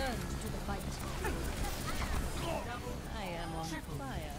returned to the fight. I am on fire.